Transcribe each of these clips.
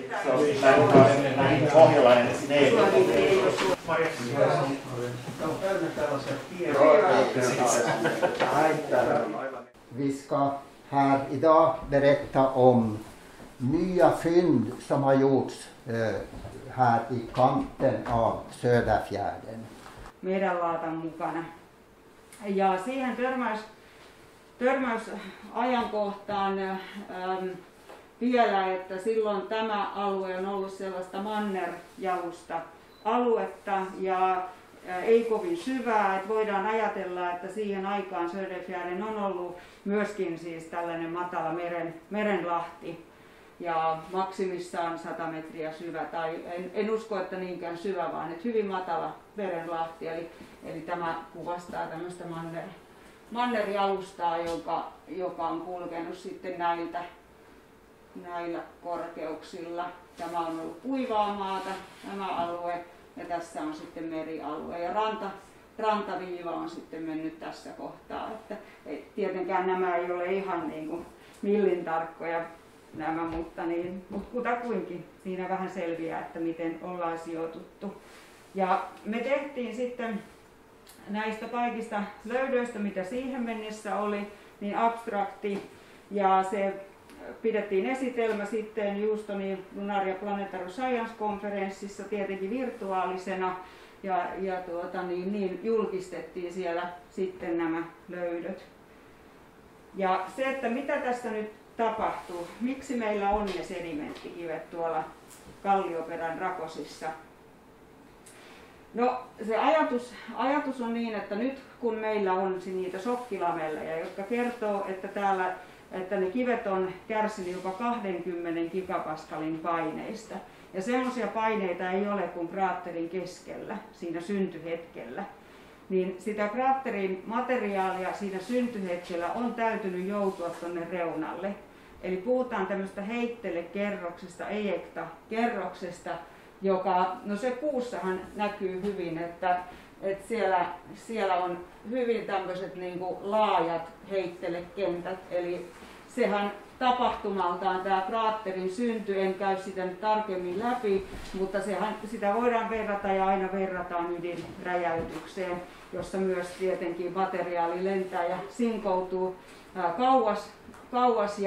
Se on näin pohjalainen sineeli. Vi ska här idag berätta om nya fynd som har gjorts här i kanten av Söderfjärden. Meidän laatan mukana. Ja siihen törmäysajankohtaan vielä, että silloin tämä alue on ollut sellaista mannerjalusta aluetta ja ei kovin syvää. Että voidaan ajatella, että siihen aikaan Söderfjärden on ollut myöskin siis tällainen matala merenlahti ja maksimissaan 100 metriä syvä, tai en usko, että niinkään syvä, vaan että hyvin matala merenlahti. Eli tämä kuvastaa tämmöistä mannerjalustaa, joka on kulkenut sitten näillä korkeuksilla. Tämä on ollut kuivaa maata, tämä alue, ja tässä on sitten merialue. Ja rantaviiva on sitten mennyt tässä kohtaa. Että tietenkään nämä ei ole ihan niin kuin millin tarkkoja nämä, mutta kutakuinkin siinä vähän selviää, että miten ollaan sijoituttu. Ja me tehtiin sitten näistä kaikista löydöistä, mitä siihen mennessä oli, niin abstrakti, ja se pidettiin esitelmä sitten Houstonin Lunar ja Planetary Science-konferenssissa tietenkin virtuaalisena, ja julkistettiin siellä sitten nämä löydöt. Ja se, että mitä tässä nyt tapahtuu, miksi meillä on ne sedimenttikivet tuolla kallioperän rakosissa. No se ajatus on niin, että nyt kun meillä on niitä shokkilamelleja, jotka kertoo, että ne kivet on kärsinyt jopa 20 gigapaskalin paineista. Ja sellaisia paineita ei ole kuin kraatterin keskellä, siinä syntyhetkellä. Niin sitä kraatterin materiaalia siinä syntyhetkellä on täytynyt joutua tuonne reunalle. Eli puhutaan tämmöistä heittelekerroksesta, ejektakerroksesta, joka, no se kuussahan näkyy hyvin, että siellä on hyvin tämmöiset niin kuin laajat heittelekentät. Eli sehän tapahtumaltaan tämä kraatterin synty, en käy sitä nyt tarkemmin läpi, mutta sitä voidaan verrata ja aina verrataan ydinräjäytykseen, jossa myös tietenkin materiaali lentää ja sinkoutuu kauas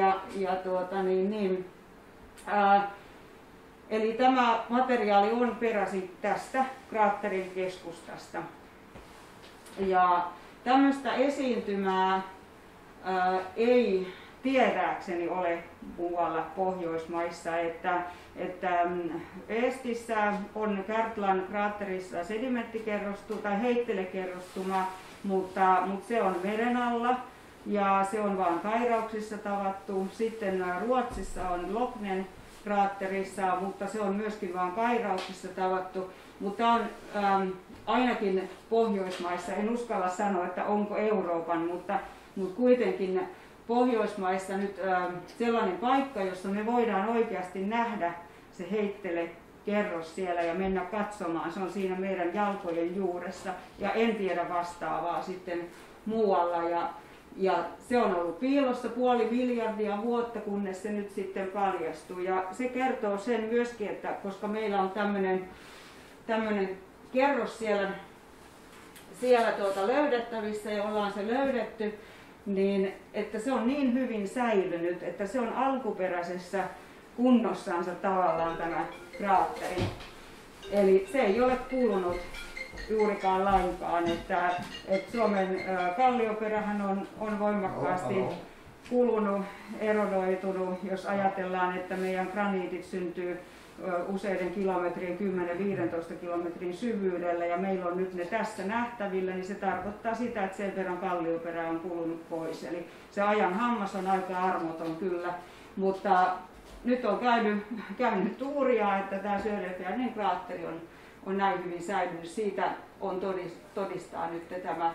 eli tämä materiaali on peräisin tästä kraatterin keskustasta. Ja tämmöistä esiintymää ei tiedääkseni ole muualla Pohjoismaissa, että Eestissä on Kärtlan kraatterissa sedimenttikerrostuma tai heittelekerrostuma, mutta se on meren alla ja se on vain kairauksissa tavattu. Sitten Ruotsissa on Lochnen kraatterissa, mutta se on myöskin vain kairauksissa tavattu. Mutta on ainakin Pohjoismaissa, en uskalla sanoa, että onko Euroopan, mutta kuitenkin Pohjoismaissa nyt sellainen paikka, jossa me voidaan oikeasti nähdä se heittelekerros siellä ja mennä katsomaan. Se on siinä meidän jalkojen juuressa ja en tiedä vastaavaa sitten muualla. Ja se on ollut piilossa 500 miljardia vuotta, kunnes se nyt sitten paljastui. Ja se kertoo sen myöskin, että koska meillä on tämmöinen kerros siellä löydettävissä ja ollaan se löydetty, niin että se on niin hyvin säilynyt, että se on alkuperäisessä kunnossansa tavallaan tämä kraatteri. Eli se ei ole kulunut juurikaan lainkaan, että Suomen kallioperähän on voimakkaasti kulunut, erodoitunut, jos ajatellaan, että meidän graniitit syntyy useiden kilometrien, 10-15 kilometrin syvyydellä ja meillä on nyt ne tässä nähtävillä, niin se tarkoittaa sitä, että sen verran kallioperä on kulunut pois. Eli se ajan hammas on aika armoton kyllä, mutta nyt on käynyt tuuria, että tämä Söderfjärden kraatteri on näin hyvin säilynyt. Siitä on todistaa nyt tämä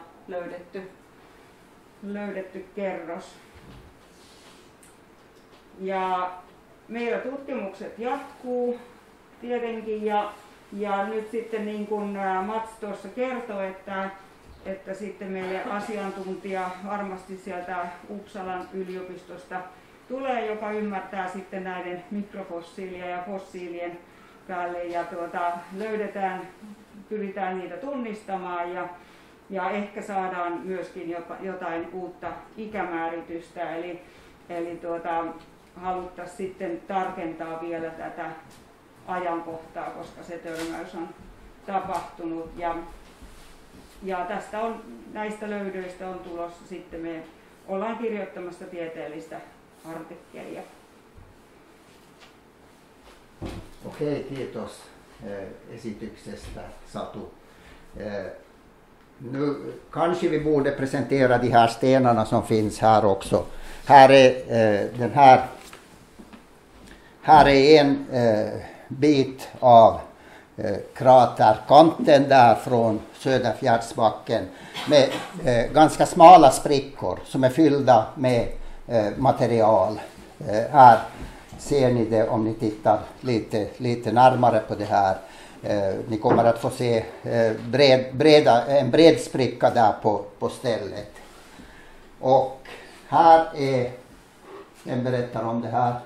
löydetty kerros. Ja meillä tutkimukset jatkuu tietenkin ja nyt sitten niin kuin Mats tuossa kertoi, että sitten meille asiantuntija varmasti sieltä Uppsalan yliopistosta tulee, joka ymmärtää sitten näiden mikrofossiilien ja fossiilien päälle ja pyritään niitä tunnistamaan ja ehkä saadaan myöskin jotain uutta ikämääritystä, eli haluttaisiin sitten tarkentaa vielä tätä ajankohtaa, koska se törmäys on tapahtunut ja näistä löydöistä on tulossa sitten, me ollaan kirjoittamassa tieteellistä artikkelia. Okej, kiitos esityksestä, Satu. Nu kanske vi borde presentera de här stenarna som finns här också. Här är en bit av kraterkanten där från Söderfjärdsbacken med ganska smala sprickor som är fyllda med material. Här ser ni det om ni tittar lite närmare på det här. Ni kommer att få se en bred spricka där på stället. Och här är en berättar om det här.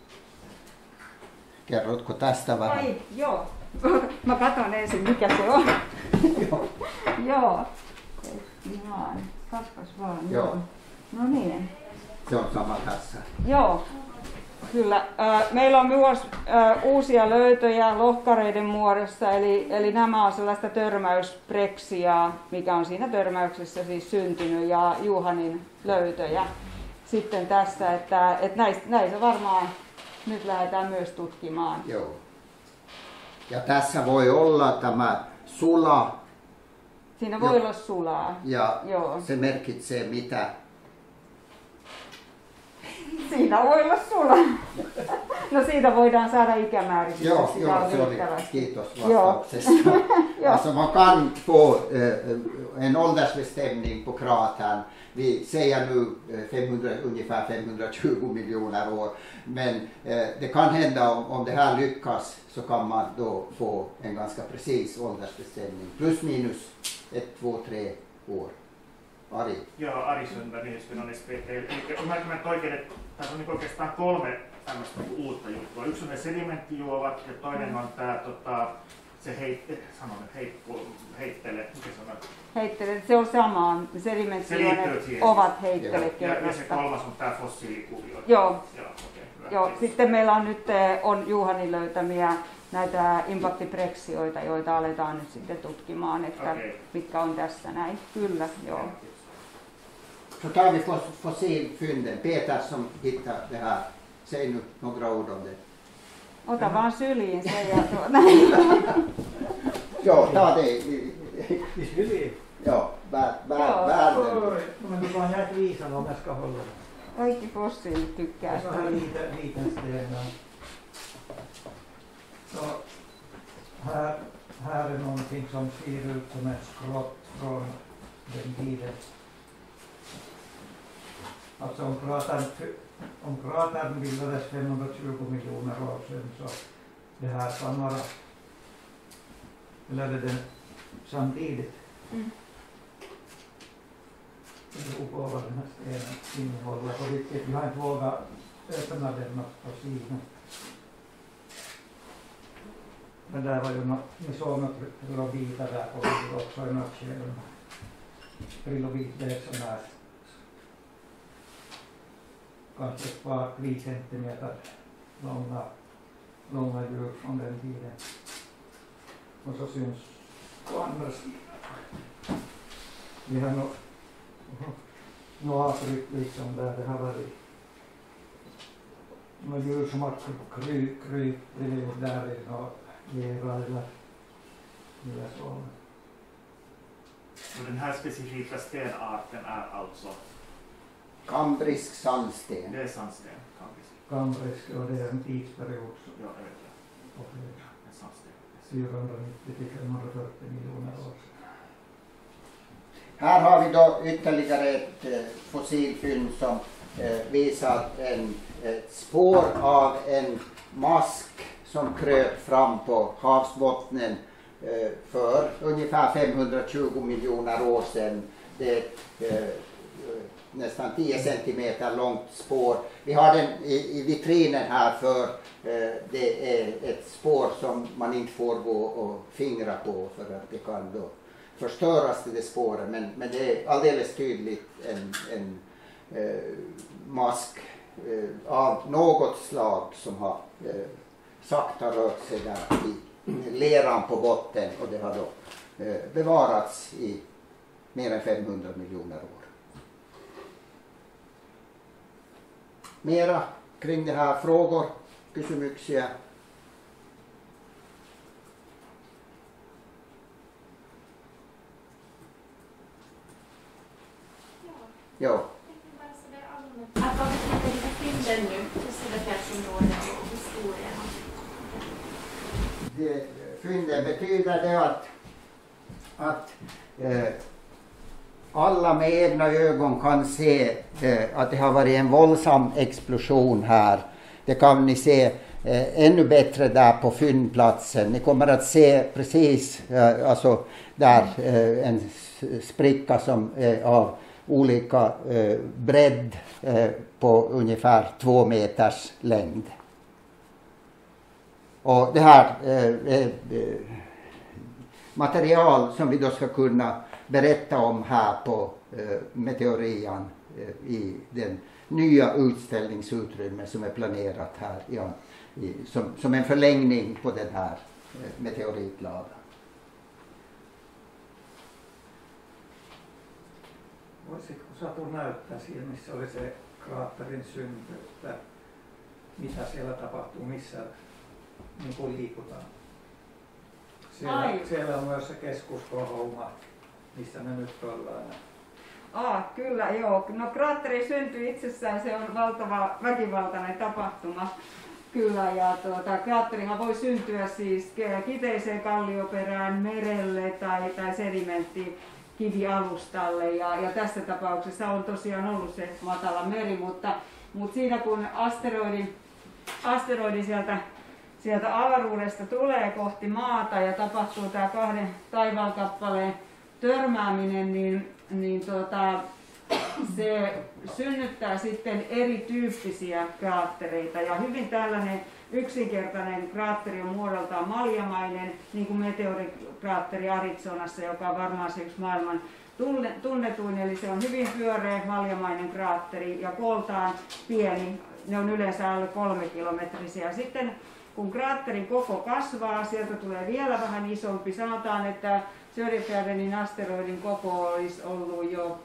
Kerrotko tästä vähän? Ai, joo. Mä katson ensin, mikä se on. Joo. Ihan. Katsos vaan. Joo. No niin. Se on sama tässä. Joo. Kyllä. Meillä on myös uusia löytöjä lohkareiden muodossa, eli nämä on sellaista törmäyspreksiaa, mikä on siinä törmäyksessä siis syntynyt, ja Juhanin löytöjä. Sitten tässä, että näissä varmaan nyt lähdetään myös tutkimaan. Joo. Ja tässä voi olla tämä sula. Siinä voi olla sulaa. Ja joo. Se merkitsee mitä? Siinä voi olla sula. No siitä voidaan saada ikämääritys. Joo, se oli. Kiitos vastauksesta. Alltså man kan få en åldersbestämning på kratern. Vi säger nu ungefär 520 miljoner år. Men det kan hända om det här lyckas så kan man då få en ganska precis åldersbestämning. Plus minus 1, 2, 3 år. Ari. Joo, Ari Sundberg, Nyhetsbyn on SPT. Ymmärrätkö mä oikein, että tässä on oikeastaan 3 tämmöistä uutta juttua. Yksi on ne sedimenttijuovat ja toinen on tämä se heittele, mikä sanot? Heittele, se on sama. Sedimenttijuonet ovat heittelekerrosta. Ja se kolmas on tämä fossiilikuvio. Joo. Okay, joo. Sitten meillä on nyt Juhanin löytämiä näitä impaktiprektioita, joita aletaan nyt sitten tutkimaan, että mitkä on tässä näin. Kyllä, joo. Så tar vi fossilfynden. Peter som hittar det här. Säg nu några ord om det. Ota vaan syliin se ja Joo, ta det. I syliin? Joo, världen. Men du kan jag visa om jag ska hålla den. Kaikki fossiilit tykkää. Så här liten sten. Så här är någonting som ser ut som ett skrott från den tiden. Alltså om kratern bildades 520 miljoner år sedan, så det här kan vara, eller den samtidigt. Det beror på vad den här stenen innehåller, på vilket vi har inte vågat öppna den och syna. Men där var ju ni såg något trilobiter där på också i nötskeden. Trilobit, det är sån här kanske ett par 3 centimeter långa djur från den tiden. Och så syns på andra sidan. Vi har något avtryck liksom där det har varit några djur som har krypt där i något lera eller så. Och den här specifika stenarten är alltså? Kambrisk sandsten. Det är sandsten, kambrisk, och det är en tidsperiod. Ja, jag vet det. En sandsten. 490-540 miljoner år. Här har vi då ytterligare ett fossilfynd som visar ett spår av en mask som kröp fram på havsbottnen för ungefär 520 miljoner år sedan. Det är nästan 10 centimeter långt spår. Vi har den i vitrinen här för det är ett spår som man inte får gå och fingra på för att det kan då förstöras till det spåret. Men det är alldeles tydligt en mask av något slag som har sakta rört sig där i leran på botten, och det har då bevarats i mer än 500 miljoner år. Mera kring det här frågor, kysymyksiä? Ja. Att vad betyder fynden nu för Söderfjällsområdet och historien? Fynden betyder det att alla med egna ögon kan se att det har varit en våldsam explosion här. Det kan ni se ännu bättre där på fyndplatsen. Ni kommer att se precis alltså där en spricka som är av olika bredd på ungefär 2 meters längd. Och det här är material som vi då ska kunna berätta om här på Meteorian i den nya utställningsutrymme som är planerat här som en förlängning på den här meteoritladan. Voisitko Satu näyttää siihen, missä oli se kraatterin synty, että mitä siellä tapahtuu, missä niin kuin liikutaan? Siellä on myös se keskuskohouma, missä me nyt ollaan. Kyllä, joo. No kraatterin synty itsessään se on valtava väkivaltainen tapahtuma. Kyllä, ja kraatterihan voi syntyä siis kiteiseen kallioperään, merelle tai sedimenttikivialustalle, ja tässä tapauksessa on tosiaan ollut se matala meri, mutta siinä kun asteroidi sieltä avaruudesta tulee kohti maata ja tapahtuu tämä 2 taivaankappaleen törmääminen, niin se synnyttää sitten erityyppisiä kraattereita, ja hyvin tällainen yksinkertainen kraatteri on muodoltaan maljamainen, niin kuin meteorikraatteri Arizonassa, joka on varmaan se yksi maailman tunnetuin, eli se on hyvin pyöreä maljamainen kraatteri ja kooltaan pieni, ne on yleensä alle 3 kilometrisiä. Sitten kun kraatterin koko kasvaa, sieltä tulee vielä vähän isompi, sanotaan, että Söderfjärdenin asteroidin koko olisi ollut jo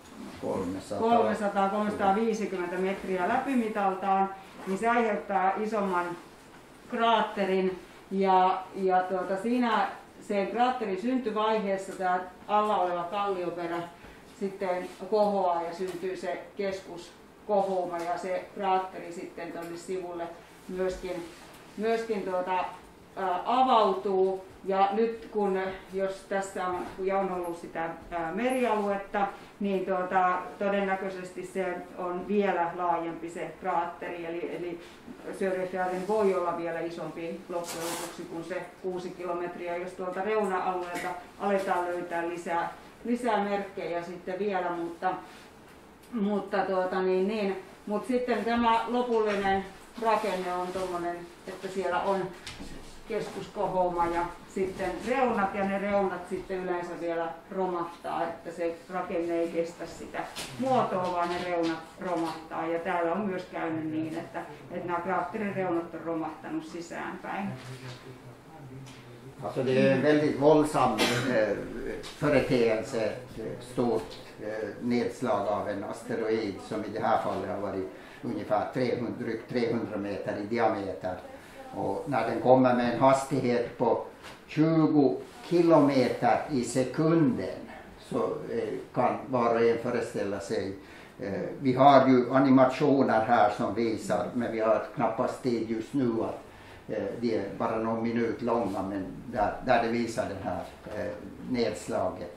300-350 metriä läpimitaltaan, niin se aiheuttaa isomman kraatterin, ja siinä sen kraatterin syntyvaiheessa tämä alla oleva kallioperä sitten kohoaa ja syntyy se keskuskohouma, ja se kraatteri sitten tuonne sivulle myöskin avautuu. Ja nyt jos tässä on ollut sitä merialuetta, niin todennäköisesti se on vielä laajempi se kraatteri, eli Söderfjärden voi olla vielä isompi loppujen lopuksi kuin se 6 kilometriä, jos tuolta reuna-alueelta aletaan löytää lisää merkkejä sitten vielä, mutta sitten tämä lopullinen rakenne on tuommoinen, että siellä on keskuskohouma ja sitten reunat, ja ne reunat sitten yleensä vielä romahtaa, että se rakenne ei kestä sitä muotoa, vaan ne reunat romahtaa, ja täällä on myös käynyt niin, että nämä kraatterin reunat on romahtanut sisäänpäin. Alltså det är en väldigt våldsam företeelse, stort nedslag av en asteroid som i det här fallet har varit ungefär drygt 300 meter i diameter. Och när den kommer med en hastighet på 20 kilometer i sekunden så kan var och en föreställa sig. Vi har ju animationer här som visar, men vi har knappast tid just nu att de är bara någon minut långa, men där det visar det här nedslaget.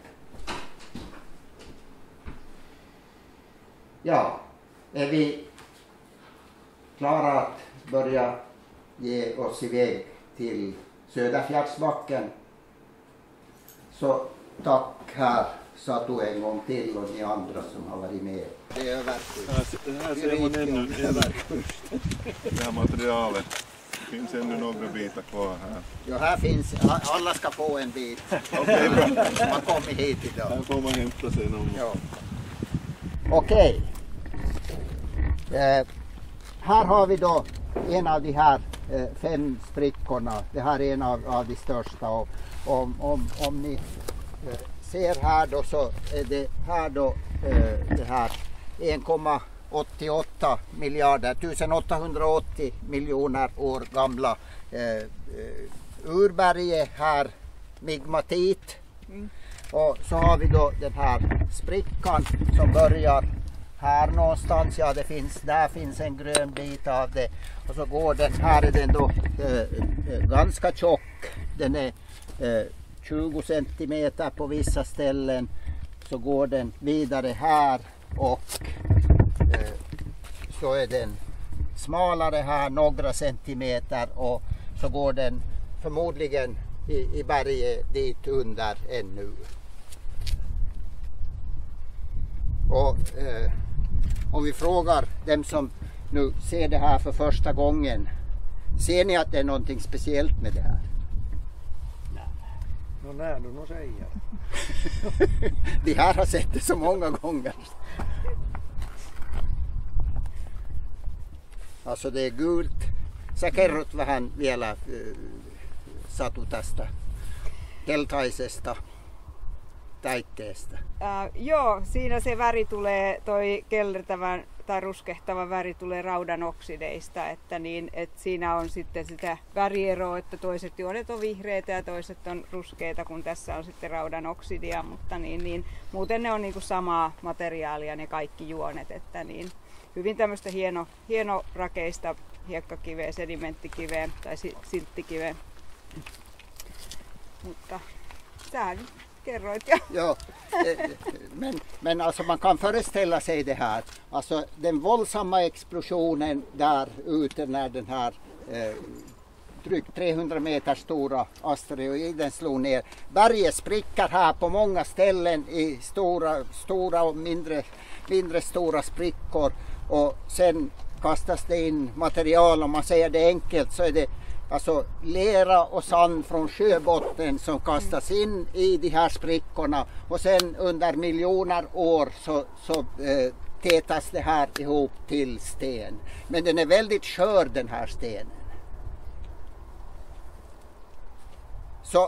Ja, är vi klara att börja ge oss iväg till Söderfjärdsbacken, så tack här sa du en gång till och ni andra som har varit med. Det är överkurs. Här ser man ännu det här materialet. Det finns ännu några bitar kvar här. Ja, här finns, alla ska få en bit. Okej, bra. Man kommer hit idag. Här får man hämta sig någon. Ja. Okej. Här har vi då en av de här 5 sprickorna. Det här är en av de största. Och om ni ser här då, så är det här då det här 1,88 miljarder, 1880 miljoner år gamla urberget här, migmatit. Och så har vi då den här sprickan som börjar här någonstans. Ja, där finns en grön bit av det. Och så går den, här är den då ganska tjock. Den är 20 centimeter på vissa ställen. Så går den vidare här och så är den smalare här några centimeter och så går den förmodligen i berget dit under ännu. Och om vi frågar dem som nu ser det här för första gången, ser ni att det är någonting speciellt med det här? Nej, du nog säger. De här har sett det så många gånger. Alltså det är gult. Sä kerrot vähän vielä Satu tästä keltaisesta täytteestä. Joo, siinä se väri tulee, toi kellertävän tai ruskehtava väri tulee raudan oksideista, että siinä on sitten sitä värieroa, että toiset juonet on vihreitä ja toiset on ruskeita, kun tässä on sitten raudan oksidia, mutta muuten ne on niinku samaa materiaalia ne kaikki juonet, että hyvin tämmöistä hienorakeista hiekkakiveä, sedimenttikiveä tai silttikiveä. Mutta sä kerroit jo. Ja, men alltså man kan föreställa sig det här. Alltså den våldsamma explosionen där ute när den här drygt 300 meter stora asteroiden slog ner. Berget spricker här på många ställen i stora och mindre stora sprickor. Och sen kastas det in material, om man säger det enkelt så är det alltså lera och sand från sjöbotten som kastas in i de här sprickorna och sen under miljoner år så tätas det här ihop till sten. Men den är väldigt skör den här stenen. Så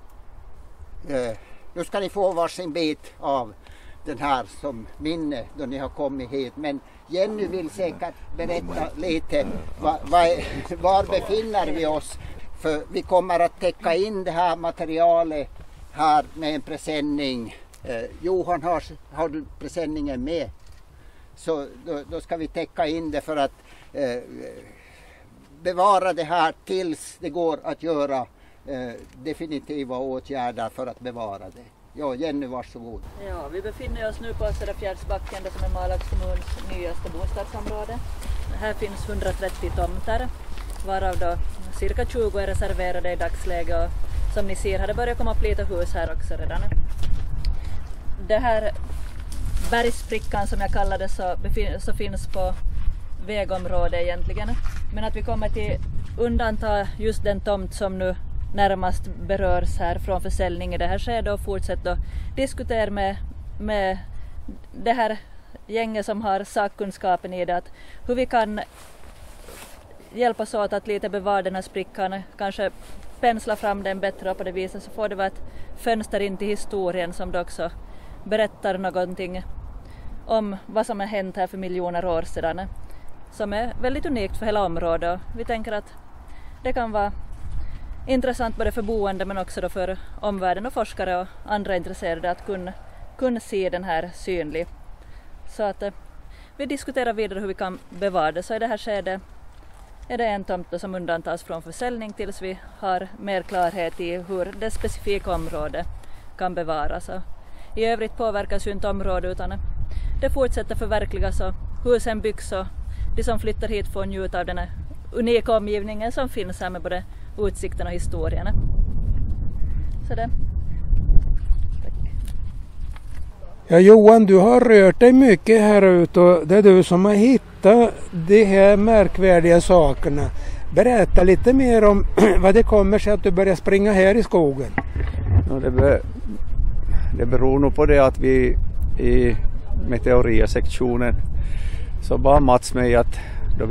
nu ska ni få varsin bit av den här som minne då ni har kommit hit. Men Jenny vill säkert berätta lite var befinner vi oss. För vi kommer att täcka in det här materialet här med en presenning. Johan, har du presenningen med? Så då ska vi täcka in det för att bevara det här tills det går att göra definitiva åtgärder för att bevara det. Ja, Jenny, varsågod. Ja, vi befinner oss nu på Söderfjärdsbacken, det som är Malax kommuns nyaste bostadsområde. Här finns 130 tomter, varav då cirka 20 är reserverade i dagsläget. Och som ni ser har det börjat komma upp lite hus här också redan. Det här bergsprickan som jag kallar det så finns på vägområdet egentligen. Men att vi kommer till undanta just den tomt som nu närmast berörs här från försäljning i det här skedet och fortsätta att diskutera med det här gänget som har sakkunskapen i det, att hur vi kan hjälpas åt att lite bevara den här sprickan, kanske pensla fram den bättre och på det viset så får det vara ett fönster in till historien som då också berättar någonting om vad som har hänt här för miljoner år sedan, som är väldigt unikt för hela området. Vi tänker att det kan vara intressant både för boende men också då för omvärlden och forskare och andra intresserade att kunna se den här synlig. Så att vi diskuterar vidare hur vi kan bevara det. Så i det här skedet är det en tomt som undantas från försäljning tills vi har mer klarhet i hur det specifika området kan bevaras. I övrigt påverkas ju inte området utan det fortsätter förverkligas och husen byggs och de som flyttar hit får njuta av den här unika omgivningen som finns här med både utsikten och historien. Så det. Tack. Ja, Johan, du har rört dig mycket här ute och det är du som har hittat de här märkvärdiga sakerna. Berätta lite mer om vad det kommer sig att du börjar springa här i skogen. Ja, det beror nog på det att vi i meteoria-sektionen så bara Mats mig att då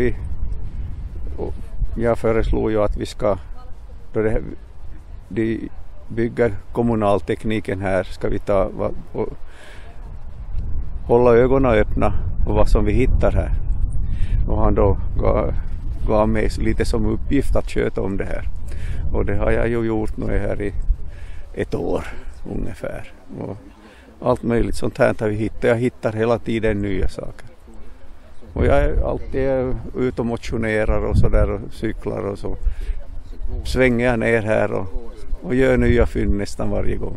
jag föreslog ju att vi ska då de bygger kommunaltekniken här ska vi ta och hålla ögonen öppna på vad som vi hittar här. Och han då gav mig lite som uppgift att köta om det här. Och det har jag ju gjort nu här i ett år ungefär. Och allt möjligt sånt här har vi hittat. Jag hittar hela tiden nya saker. Och jag är alltid ute och motionerar och så där och cyklar och så svänger jag ner här och gör nya fynd nästan varje gång.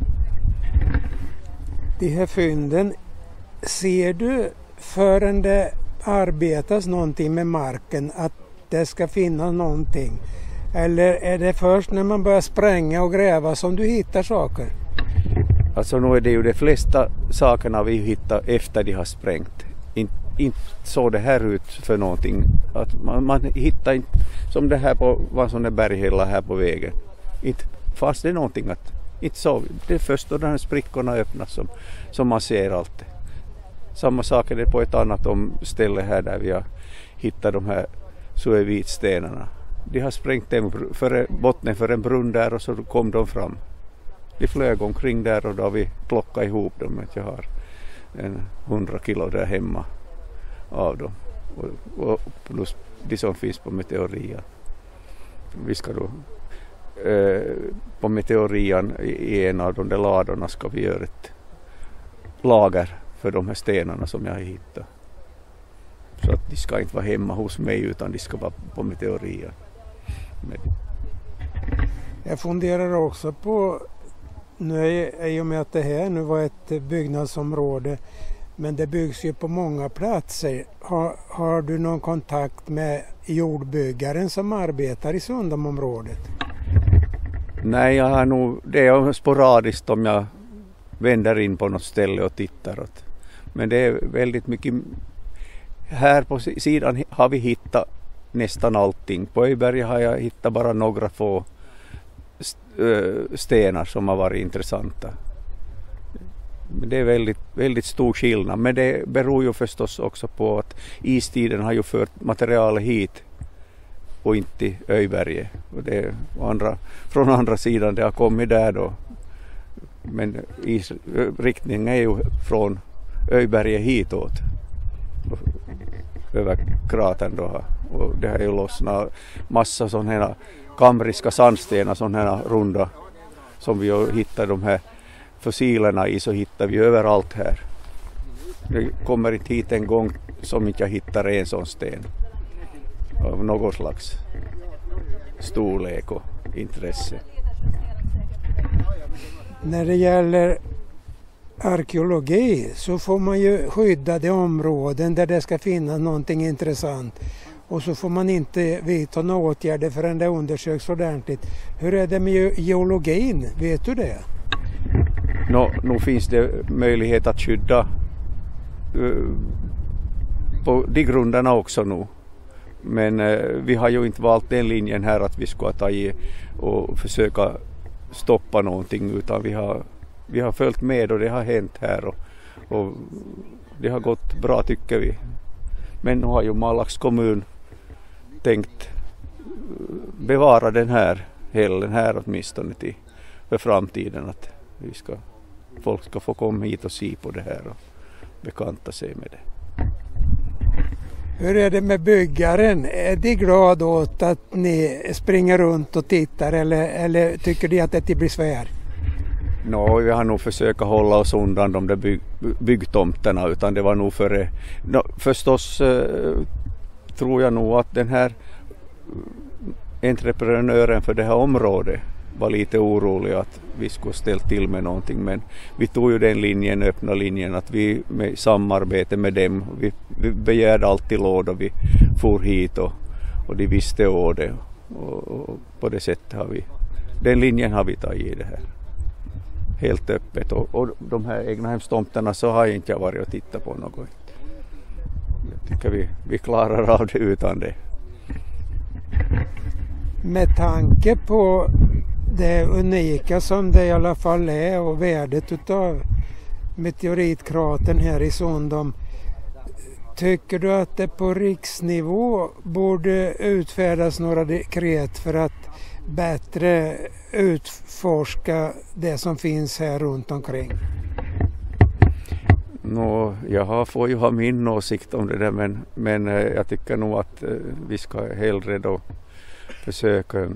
De här fynden, ser du förrän det arbetas någonting med marken att det ska finnas någonting? Eller är det först när man börjar spränga och gräva som du hittar saker? Alltså nu är det ju de flesta sakerna vi hittar efter de har sprängt. Inte så det här ut för någonting. Att man hittar inte som det här på vad som är berghälla här på vägen. Inte fast det är någonting att inte så. Det är först då de här sprickorna öppnas som man ser allt. Samma sak är det på ett annat ställe här där vi har hittat de här suevitstenarna. De har sprängt dem botten för en brunn där och så kom de fram. De flög omkring där och då har vi plockat ihop dem. Jag har 100 kilo där hemma av dem. Och plus de som finns på meteorian. Vi ska då på meteorian i en av de där ladorna ska vi göra ett lager för de här stenarna som jag har hittat. Så att de ska inte vara hemma hos mig utan de ska vara på meteorian. Jag funderar också på, nu i och med att det här nu var ett byggnadsområde, men det byggs ju på många platser. Har du någon kontakt med jordbyggaren som arbetar i Sundhamnområdet? Nej, jag har nog, det är sporadiskt om jag vänder in på något ställe och tittar åt. Men det är väldigt mycket. Här på sidan har vi hittat nästan allting. På Öberg har jag hittat bara några få stenar som har varit intressanta. Men det är väldigt, väldigt stor skillnad. Men det beror ju förstås också på att istiden har ju fört materialet hit och inte till Öberg. Och det från andra sidan det har kommit där då. Men riktningen är ju från Öberg hitåt. Över kratern då. Och det har ju lossnat massa sådana här kambriska sandstenar, sådana här runda som vi har hittat de här fossilerna i, så hittar vi överallt här. Det kommer inte hit en gång som inte jag hittar en sån sten av något slags storlek och intresse. När det gäller arkeologi så får man ju skydda de områden där det ska finnas någonting intressant. Och så får man inte vidta några åtgärder förrän det undersöks ordentligt. Hur är det med geologin? Vet du det? Nu finns det möjlighet att skydda på de grunderna också nu. Men vi har ju inte valt den linjen här att vi ska ta i och försöka stoppa någonting, utan vi har följt med och det har hänt här och det har gått bra tycker vi. Men nu har ju Malax kommun tänkt bevara den här hällen här åtminstone för framtiden, att folk ska få komma hit och se på det här och bekanta sig med det. Hur är det med byggaren? Är de glad åt att ni springer runt och tittar eller tycker de att det blir svär? Vi har nog försökt hålla oss undan de där byggtomterna, utan det var nog förstås tror jag nog att den här entreprenören för det här området var lite orolig att vi skulle ställa till med någonting, men vi tog ju den öppna linjen att vi med samarbete med dem, vi begärde alltid låd och vi for hit och de visste om det och på det sättet har vi, den linjen har vi tagit i det här. helt öppet. Och de här egnahemstomterna så har inte jag varit och tittat på något. Jag tycker vi klarar av det utan det. Med tanke på det unika som det i alla fall är och värdet utav meteoritkratern här i Sundom, tycker du att det på riksnivå borde utfärdas några dekret för att bättre utforska det som finns här runt omkring? Jag får ju ha min åsikt om det där, men jag tycker nog att vi ska hellre då försöka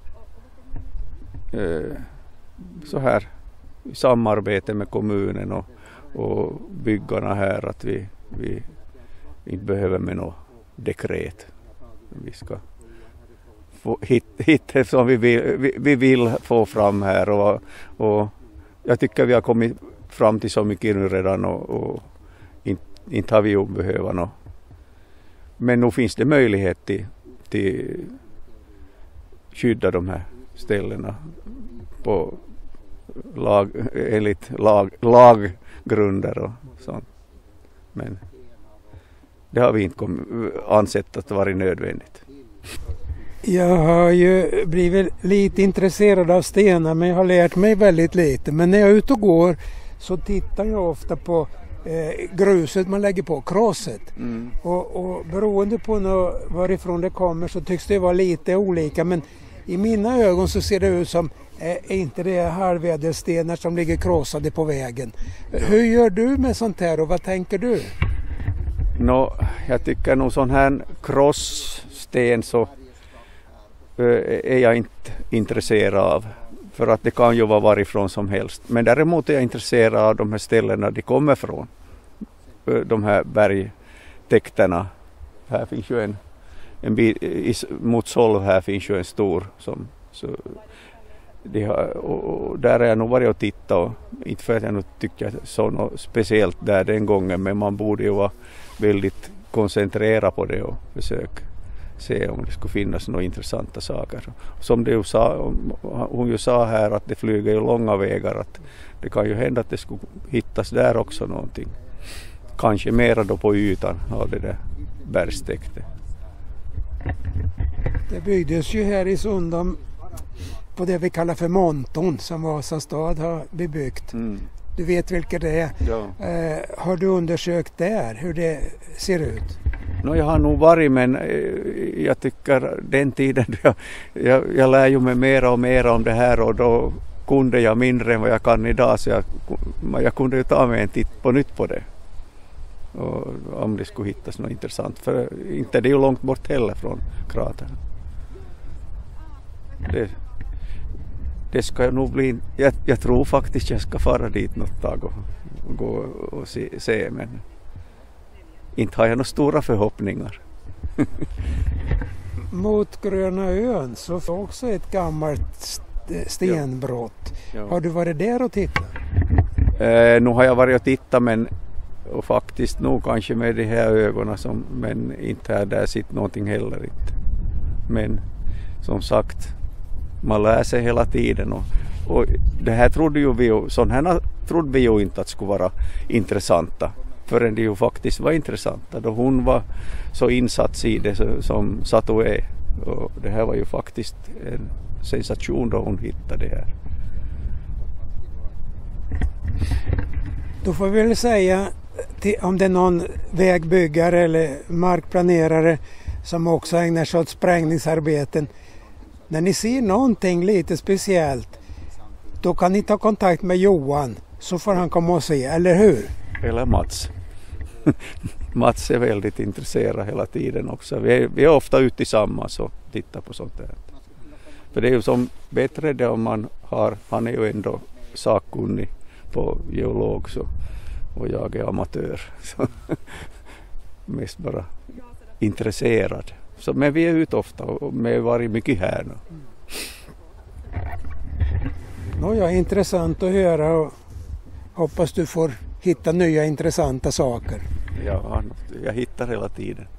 så här i samarbete med kommunen och byggarna här, att vi inte behöver med något dekret. Vi ska få hitta som vi vill få fram här, och jag tycker vi har kommit fram till så mycket nu redan, och inte har vi ju behöva något. Men nu finns det möjlighet till skydda de här ställena på enligt laggrunder och sånt. Men det har vi inte ansett att det varit nödvändigt. Jag har ju blivit lite intresserad av stenar, men jag har lärt mig väldigt lite. Men när jag är ute och går så tittar jag ofta på gruset man lägger på, krosset. Och beroende på varifrån det kommer så tycks det vara lite olika. Men i mina ögon så ser det ut som inte det halvädelstenar som ligger krossade på vägen. Hur gör du med sånt här och vad tänker du? Jag tycker nog sån här krosssten så är jag inte intresserad av. För att det kan ju vara varifrån som helst. Men däremot är jag intresserad av de här ställena de kommer från. De här bergtäkterna. Här finns ju en bit mot Solv, här finns ju en stor som så och där är jag nog varit och tittat, och inte för att jag nog tycker jag så något speciellt där den gången, men man borde ju vara väldigt koncentrerad på det och försöka se om det skulle finnas några intressanta saker. Som det ju hon ju sa här, att det flyger ju långa vägar, att det kan ju hända att det skulle hittas där också någonting. Kanske mera då på ytan av det där bergstäktet. Det byggdes ju här i Sundom på det vi kallar för Monton, som Vasa stad har bebyggt. Du vet vilket det är. Ja. Har du undersökt där hur det ser ut? Jag har nog varit, men jag tycker den tiden jag lär ju mig mera och mera om det här, och då kunde jag mindre än vad jag kan idag, så jag kunde ju ta mig en titt på nytt på det. Och om det skulle hittas något intressant, för inte det är ju långt bort heller från kratern. Det ska nog bli, jag tror faktiskt jag ska fara dit något tag och gå och se, men inte har jag några stora förhoppningar. Mot Gröna ön så får också ett gammalt stenbrott. Ja. Har du varit där och tittat? Nu har jag varit och tittat, och faktiskt nog kanske med de här ögonen, men inte har där sitt någonting heller inte. Men som sagt, man lär sig hela tiden, och det här trodde vi ju inte att skulle vara intressanta, förrän det ju faktiskt var intressanta då hon var så insatt i det som Satu är, och det här var ju faktiskt en sensation då hon hittade det här. Då får vi väl säga om det är någon vägbyggare eller markplanerare som också ägnar sig åt sprängningsarbeten. När ni ser någonting lite speciellt, då kan ni ta kontakt med Johan, så får han komma och se, eller hur? Eller Mats. Mats är väldigt intresserad hela tiden också. Vi är ofta ute tillsammans och tittar på sånt där. För det är ju som bättre det om han är ju ändå sakkunnig på geolog, och jag är amatör. Så mest bara intresserad. Men vi är ute ofta, och vi har varit mycket här nu. Ja, intressant att höra, och hoppas du får hitta nya intressanta saker. Ja, jag hittar hela tiden.